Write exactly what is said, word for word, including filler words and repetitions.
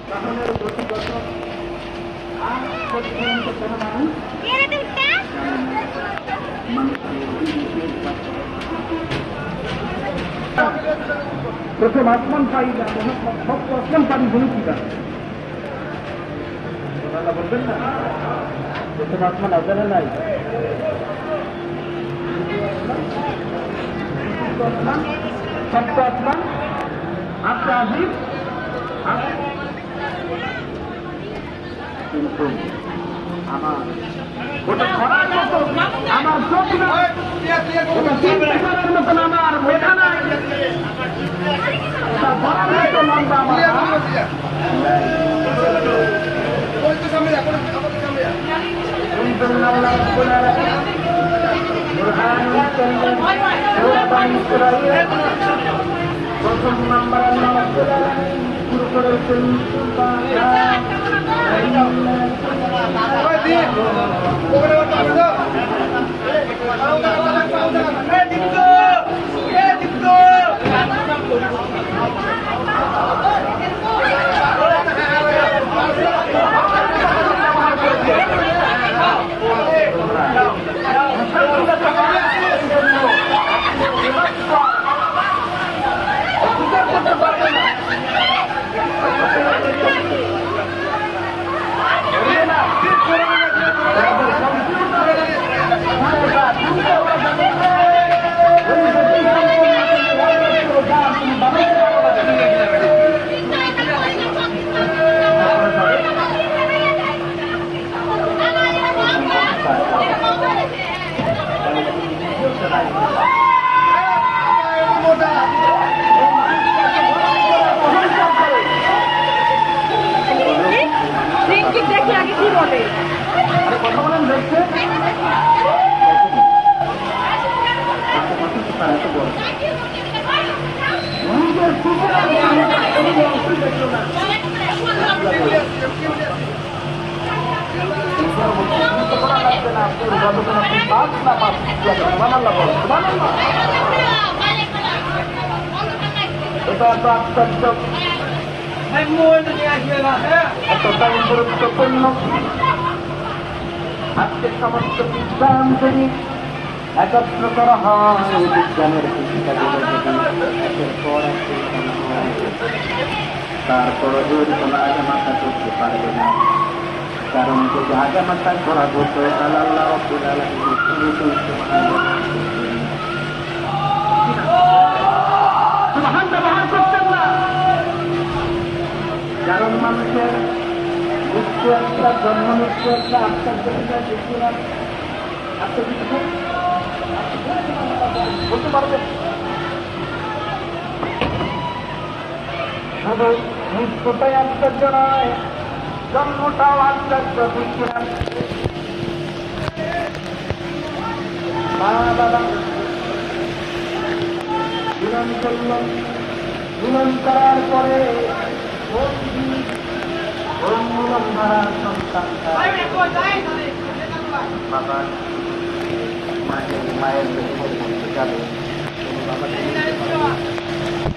বাহনের গতিগত আর পর্যন্ত কোনো মানুষ প্রথম আসমান পাইলা মোহাম্মদ সত্য আসমান পানি ভূমিকা বলবেন না প্রথম আসমান আজানে নাই সত্য আসমান আচ্ছা আজিব কিন্তু আমার ওটা করার মতো আমার চোখ নাই ওটা চিন্তা করার মতন আমার মেধা নাই ওটা করার মতো লম্বা আমার প্রথম নাম্বার শুরু করেছেন এতটাই গুরুত্বপূর্ণ আজকে সমস্ত বিজ্ঞান যদি একত্র করা হয় বিজ্ঞানের পুস্তিকাগুলো যদি একের পর তারপরে এর কোনো আগে মাথা করতে পারবে না কারণ যদি আগে মাথা করা হতো তাহলে আল্লাহ রাব্বুল আলামিন সুবহান ব্যবহার করতেন না কারণ মানুষের মৃত্যু একটা জন্ম মৃত্যু একটা আত্মবিশ্বাস আত্মবিশ্বাস বলতে পারবে শুধু মৃত্যুটাই আশ্চর্য নয় জন্মটাও আশ্চর্য বিজ্ঞান মা বাবা মিলন করল মিলন করার পরে মিলন ধারার সন্তানটা বাবা মায়ের মায়ের যাবে বাবা